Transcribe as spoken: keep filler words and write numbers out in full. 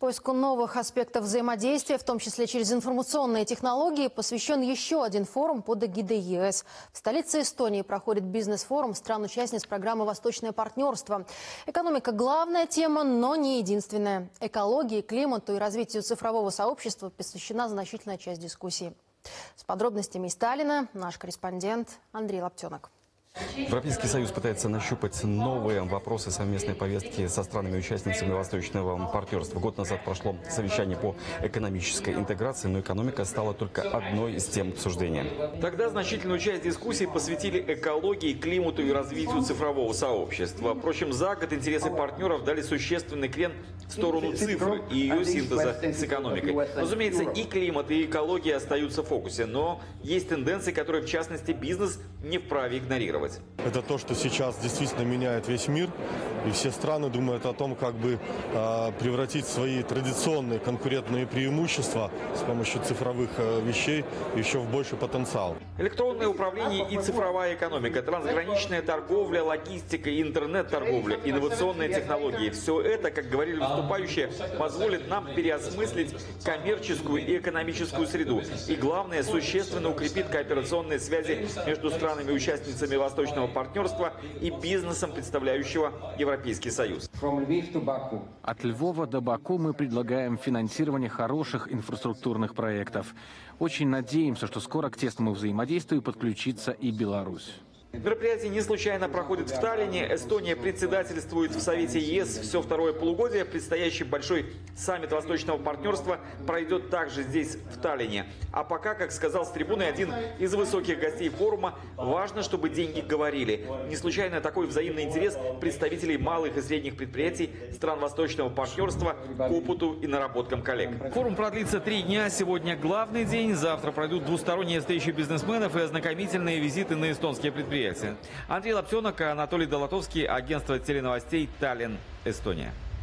Поиску новых аспектов взаимодействия, в том числе через информационные технологии, посвящен еще один форум под эгидой ЕС. В столице Эстонии проходит бизнес-форум стран-участниц программы «Восточное партнерство». Экономика – главная тема, но не единственная. Экологии, климату и развитию цифрового сообщества посвящена значительная часть дискуссии. С подробностями из Таллина наш корреспондент Андрей Лаптенок. Европейский Союз пытается нащупать новые вопросы совместной повестки со странами-участницами Восточного партнерства. Год назад прошло совещание по экономической интеграции, но экономика стала только одной из тем обсуждения. Тогда значительную часть дискуссий посвятили экологии, климату и развитию цифрового сообщества. Впрочем, за год интересы партнеров дали существенный крен в сторону цифры и ее синтеза с экономикой. Разумеется, и климат, и экология остаются в фокусе, но есть тенденции, которые, в частности, бизнес не вправе игнорировать. Это то, что сейчас действительно меняет весь мир, и все страны думают о том, как бы э, превратить свои традиционные конкурентные преимущества с помощью цифровых э, вещей еще в больший потенциал. Электронное управление и цифровая экономика, трансграничная торговля, логистика и интернет-торговля, инновационные технологии – все это, как говорили выступающие, позволит нам переосмыслить коммерческую и экономическую среду. И главное, существенно укрепит кооперационные связи между странами-участницами Восточного партнерства и бизнесом, представляющего Европейский Союз. От Львова до Баку мы предлагаем финансирование хороших инфраструктурных проектов. Очень надеемся, что скоро к тесному взаимодействию подключится и Беларусь. Мероприятие не случайно проходит в Таллине. Эстония председательствует в Совете ЕС все второе полугодие. Предстоящий большой саммит Восточного партнерства пройдет также здесь, в Таллине. А пока, как сказал с трибуны один из высоких гостей форума, важно, чтобы деньги говорили. Не случайно такой взаимный интерес представителей малых и средних предприятий стран Восточного партнерства к опыту и наработкам коллег. Форум продлится три дня. Сегодня главный день. Завтра пройдут двусторонние встречи бизнесменов и ознакомительные визиты на эстонские предприятия. Андрей Лаптенок, Анатолий Долотовский, агентство теленовостей «Таллин», Эстония.